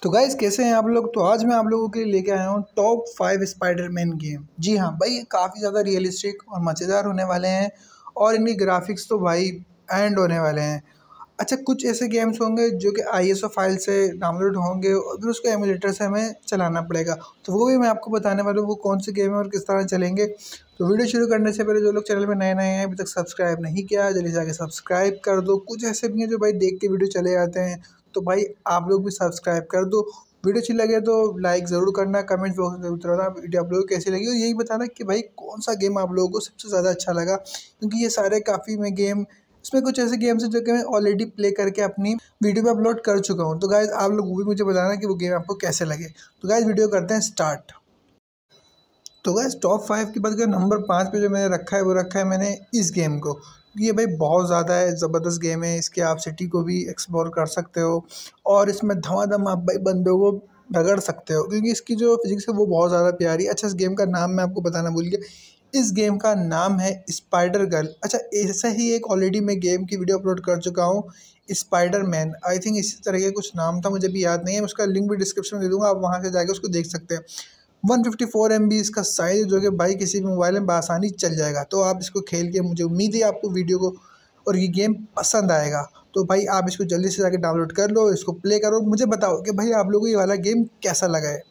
तो गाइस कैसे हैं आप लोग। तो आज मैं आप लोगों के लिए लेके आया हूँ टॉप 5 स्पाइडरमैन गेम। जी हाँ भाई, ये काफ़ी ज़्यादा रियलिस्टिक और मज़ेदार होने वाले हैं और इनके ग्राफिक्स तो भाई एंड होने वाले हैं। अच्छा, कुछ ऐसे गेम्स होंगे जो कि ISO फाइल से डाउनलोड होंगे और फिर उसको एमुलेटर से हमें चलाना पड़ेगा। तो वो भी मैं आपको बताने वाला हूँ वो कौन से गेम है और किस तरह चलेंगे। तो वीडियो शुरू करने से पहले जो लोग चैनल में नए नए हैं, अभी तक सब्सक्राइब नहीं किया, जल्दी से आके सब्सक्राइब कर दो। कुछ ऐसे भी हैं जो भाई देख के वीडियो चले जाते हैं, तो भाई आप लोग भी सब्सक्राइब कर दो। वीडियो अच्छी लगे तो लाइक ज़रूर करना, कमेंट बॉक्स में ज़रूर बताना वीडियो आप लोगों को कैसी लगी और यही बताना कि भाई कौन सा गेम आप लोगों को सबसे ज़्यादा अच्छा लगा, क्योंकि ये सारे काफ़ी मैं गेम, इसमें कुछ ऐसे गेम्स हैं जो कि मैं ऑलरेडी प्ले करके अपनी वीडियो पे अपलोड कर चुका हूँ। तो गाइस आप लोग वो भी मुझे बताना कि वो गेम आपको कैसे लगे। तो गाइस वीडियो करते हैं स्टार्ट। तो गाइस टॉप 5 की बात करें, नंबर 5 पे जो मैंने रखा है वो रखा है मैंने इस गेम को। ये भाई बहुत ज़्यादा है, ज़बरदस्त गेम है। इसके आप सिटी को भी एक्सप्लोर कर सकते हो और इसमें धमाधम आप भाई बंदों को रगड़ सकते हो, क्योंकि इसकी जो फिजिक्स है वो बहुत ज़्यादा प्यारी है। अच्छा, इस गेम का नाम मैं आपको बताना भूल गया, इस गेम का नाम है स्पाइडर गर्ल। अच्छा, ऐसा ही एक ऑलरेडी मैं गेम की वीडियो अपलोड कर चुका हूँ, स्पाइडर मैन, आई थिंक इसी तरह का कुछ नाम था, मुझे भी याद नहीं है। उसका लिंक भी डिस्क्रिप्शन में दे दूँगा, आप वहाँ से जाकर उसको देख सकते हैं। 154 MB इसका साइज़, जो कि भाई किसी भी मोबाइल में बआसानी चल जाएगा। तो आप इसको खेल के, मुझे उम्मीद है आपको वीडियो को और ये गेम पसंद आएगा। तो भाई आप इसको जल्दी से जाके डाउनलोड कर लो, इसको प्ले करो, मुझे बताओ कि भाई आप लोगों को ये वाला गेम कैसा लगा है।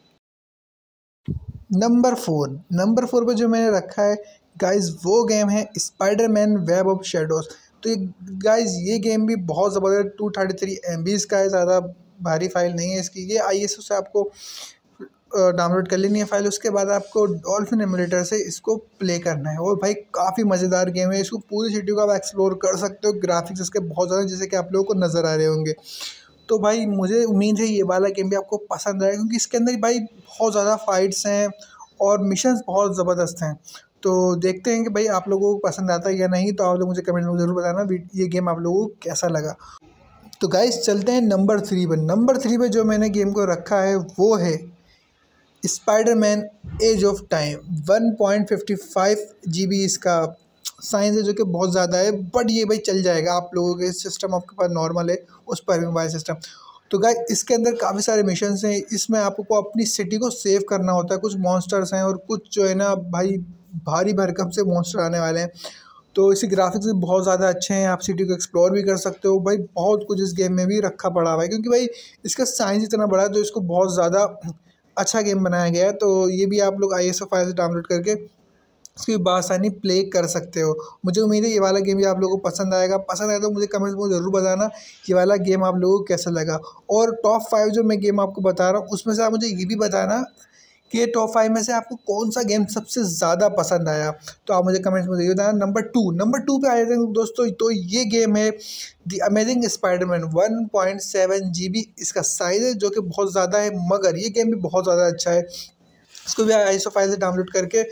नंबर 4 पे जो मैंने रखा है गाइस, वो गेम है स्पाइडरमैन वेब ऑफ शेडोज़। तो ये गाइस, ये गेम भी बहुत ज़बरदस्त 233 MB का है, ज़्यादा भारी फाइल नहीं है इसकी। ये ISO से आपको डाउनलोड कर लेनी है फाइल, उसके बाद आपको डॉल्फिन एमुलेटर से इसको प्ले करना है। और भाई काफ़ी मज़ेदार गेम है, इसको पूरी सिटी को आप एक्सप्लोर कर सकते हो। ग्राफिक्स इसके बहुत ज़्यादा, जैसे कि आप लोगों को नज़र आ रहे होंगे। तो भाई मुझे उम्मीद है ये वाला गेम भी आपको पसंद आएगा, क्योंकि इसके अंदर भाई बहुत ज़्यादा फाइट्स हैं और मिशंस बहुत ज़बरदस्त हैं। तो देखते हैं कि भाई आप लोगों को पसंद आता है या नहीं। तो आप लोग मुझे कमेंट में ज़रूर बताना ये गेम आप लोगों को कैसा लगा। तो गाइस चलते हैं नंबर 3 पे जो मैंने गेम को रखा है वो है Spiderman edge of time. 1.55 GB इसका साइज़ है, जो कि बहुत ज़्यादा है, बट ये भाई चल जाएगा आप लोगों के सिस्टम, आपके पास नॉर्मल है उस पर भी मोबाइल सिस्टम। तो गाइस इसके अंदर काफ़ी सारे मिशंस हैं। इसमें आपको अपनी सिटी को सेव करना होता है। कुछ मॉन्स्टर्स हैं और कुछ जो है ना भाई भारी भरकम से मॉन्स्टर आने वाले हैं। तो इसके ग्राफिक्स भी बहुत ज़्यादा अच्छे हैं, आप सिटी को एक्सप्लोर भी कर सकते हो। भाई बहुत कुछ इस गेम में भी रखा पड़ा हुआ है, क्योंकि भाई इसका साइज़ इतना बड़ा है तो इसको बहुत ज़्यादा अच्छा गेम बनाया गया है। तो ये भी आप लोग ISO फाइल से डाउनलोड करके इसकी बआसानी प्ले कर सकते हो। मुझे उम्मीद है ये वाला गेम भी आप लोगों को पसंद आएगा। पसंद आए तो मुझे कमेंट्स में ज़रूर बताना ये वाला गेम आप लोगों को कैसा लगा। और टॉप 5 जो मैं गेम आपको बता रहा हूँ उसमें से आप मुझे ये भी बताना कि ये टॉप 5 में से आपको कौन सा गेम सबसे ज़्यादा पसंद आया। तो आप मुझे कमेंट्स में ज़रूर बताना। नंबर 2 पे आए थे दोस्तों, तो ये गेम है द अमेजिंग स्पाइडरमैन। 1.7 GB इसका साइज़ है, जो कि बहुत ज़्यादा है, मगर ये गेम भी बहुत ज़्यादा अच्छा है। इसको भी ISO फाइल से डाउनलोड करके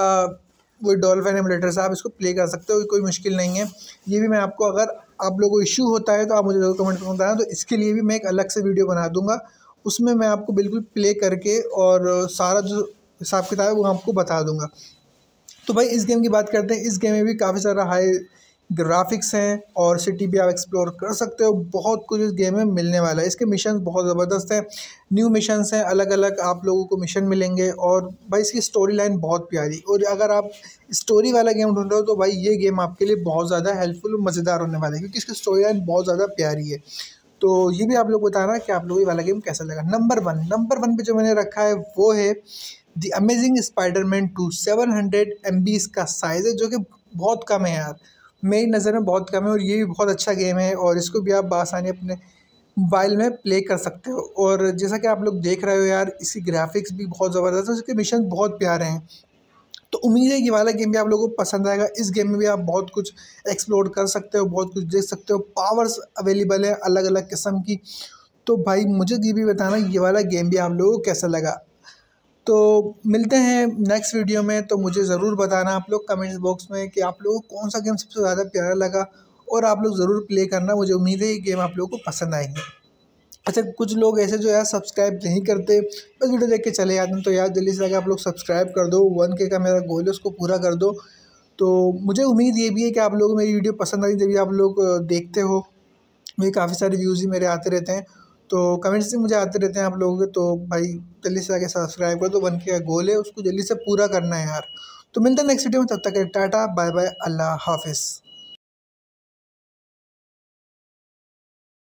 वो डॉल्फिन एमुलेटर से आप इसको प्ले कर सकते हो, कोई मुश्किल नहीं है। ये भी मैं आपको, अगर आप लोगों को इश्यू होता है तो आप मुझे ज़रूर कमेंट में बताना, तो इसके लिए भी मैं एक अलग से वीडियो बना दूंगा। उसमें मैं आपको बिल्कुल प्ले करके और सारा जो हिसाब किताब है वो आपको बता दूंगा। तो भाई इस गेम की बात करते हैं। इस गेम में भी काफ़ी सारा हाई ग्राफिक्स हैं और सिटी भी आप एक्सप्लोर कर सकते हो। बहुत कुछ इस गेम में मिलने वाला है। इसके मिशन बहुत ज़बरदस्त हैं, न्यू मिशंस हैं, अलग अलग आप लोगों को मिशन मिलेंगे। और भाई इसकी स्टोरी लाइन बहुत प्यारी, और अगर आप स्टोरी वाला गेम ढूंढ रहे हो तो भाई ये गेम आपके लिए बहुत ज़्यादा हेल्पफुल और मज़ेदार होने वाला है, क्योंकि इसकी स्टोरी लाइन बहुत ज़्यादा प्यारी है। तो ये भी आप लोग बताना कि आप लोग ये वाला गेम कैसा लगा। नंबर वन पे जो मैंने रखा है वो है द अमेजिंग स्पाइडरमैन 2। 700 MB इसका साइज़ है, जो कि बहुत कम है यार, मेरी नज़र में बहुत कम है। और ये भी बहुत अच्छा गेम है और इसको भी आप बआसानी अपने मोबाइल में प्ले कर सकते हो। और जैसा कि आप लोग देख रहे हो यार, इसकी ग्राफिक्स भी बहुत ज़बरदस्त है, इसके मिशन बहुत प्यारे हैं। तो उम्मीद है कि वाला गेम भी आप लोगों को पसंद आएगा। इस गेम में भी आप बहुत कुछ एक्सप्लोर कर सकते हो, बहुत कुछ देख सकते हो, पावर्स अवेलेबल है अलग अलग किस्म की। तो भाई मुझे ये भी बताना ये वाला गेम भी आप लोगों को कैसा लगा। तो मिलते हैं नेक्स्ट वीडियो में। तो मुझे ज़रूर बताना आप लोग कमेंट्स बॉक्स में कि आप लोगों को कौन सा गेम सबसे ज़्यादा प्यारा लगा, और आप लोग ज़रूर प्ले करना। मुझे उम्मीद है ये गेम आप लोगों को पसंद आएंगे। अच्छा, कुछ लोग ऐसे जो यार सब्सक्राइब नहीं करते, बस वीडियो देख के चले जाते हैं। तो यार जल्दी से आके आप लोग सब्सक्राइब कर दो। 1K का मेरा गोल है, उसको पूरा कर दो। तो मुझे उम्मीद ये भी है कि आप लोगों को मेरी वीडियो पसंद आई, जब भी आप लोग देखते हो। मुझे काफ़ी सारे व्यूज़ ही मेरे आते रहते हैं। तो कमेंट्स भी मुझे आते रहते हैं आप लोगों के, तो भाई जल्दी से आके सब्सक्राइब कर दो। 1K का गोल है, उसको जल्दी से पूरा करना है यार। तो मिलते हैं नेक्स्ट वीडियो में, तब तक टाटा बाय बाय, अल्लाह हाफिज़।